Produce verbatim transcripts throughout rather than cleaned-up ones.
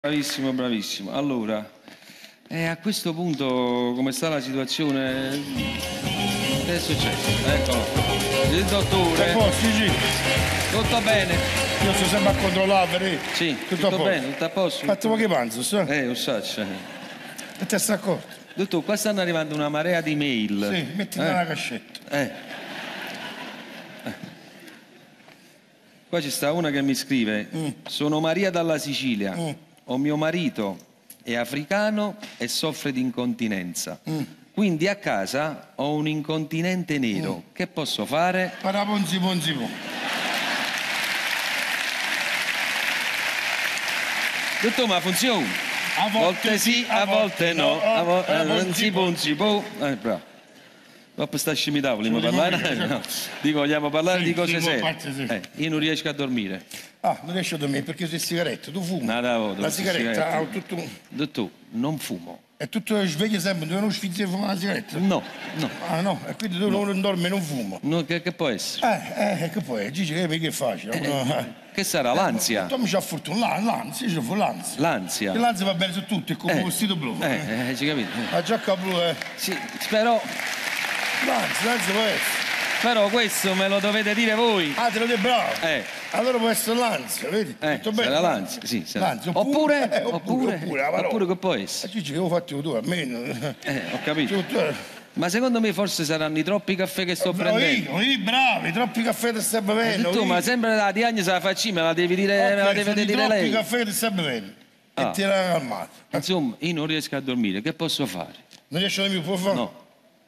Bravissimo, bravissimo. Allora, eh, a questo punto come sta la situazione? Che è successo? Eccolo. Il dottore. A posto, sì. Tutto bene? Io sto sempre a controllare, vedi? Sì, tutto, tutto a posto. bene, tutto a posto. Fatto poche panze, so? Eh, lo so. Cioè. E te sei accorto? Dottore, qua stanno arrivando una marea di mail. Sì, mettila eh. nella cascetta. Eh. eh. Qua ci sta una che mi scrive: mm. Sono Maria dalla Sicilia. Mm. Ho mio marito è africano e soffre di incontinenza. Mm. Quindi a casa ho un incontinente nero. Mm. Che posso fare? Paraponzi ponzi pon. Dottore, ma funziona? A volte, volte sì, a volte no. no. A volte eh, non si può, si può. Eh, bravo. Dopo sta scimità, vogliamo parlare? Dire, no. Dico, vogliamo parlare sì, di cose serie. Sì. Eh, io non riesco a dormire. Ah, non riesco a dormire perché sei sigaretta, tu fumi. Nada, oh, la sigaretta ha tutto... Dottore, non fumo. E tutto svegli sempre, tu non sfizzi a fumare la sigaretta? No, no. Ah no, e quindi tu no. non dormi e non fumo. No, che, che può essere? Eh, eh, che può essere? Dici che è facile. Eh, che sarà, l'ansia? Tu mi c'ha fortuna, l'ansia, io c'ho l'ansia. L'ansia? L'ansia va bene su tutti, è come un eh, vestito blu. Eh, eh, hai capito? La giacca blu, eh. Sì, però... L'ansia, l'ansia può essere. Però questo me lo dovete dire voi. Ah, te lo dico, bravo. Eh. Allora può essere l'ansia, vedi? Eh, tutto bene? Sarà l'ansia, sì. Sarà. L'ansia. Oppure, eh, oppure, oppure, oppure, oppure, oppure che può essere? Eh, dici che ho fatto tu, almeno. Eh, ho capito. Tu, tu. Ma secondo me forse saranno i troppi caffè che sto oh, prendendo. Io, io, bravi, troppi caffè ti stai bevendo. Tu, ma sempre la diagnosi la facci, me la devi dire, okay, me la deve dire lei. Troppi caffè ti stai bevendo. Ah. E ti era calmato. Insomma, io non riesco a dormire, che posso fare? Non riesci a dormire, può fare? No.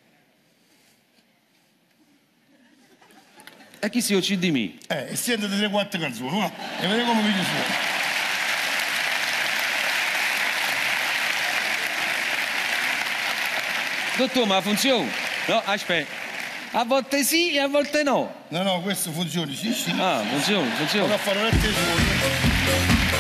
E chi si uccide di me? Eh, e sentite tre quattro canzoni, va? E vedete come viene fuori. Dottore, ma funziona? No, aspetta. A volte sì e a volte no. No, no, questo funziona, sì, sì. Ah, funziona, funziona. Ora farò le tesore.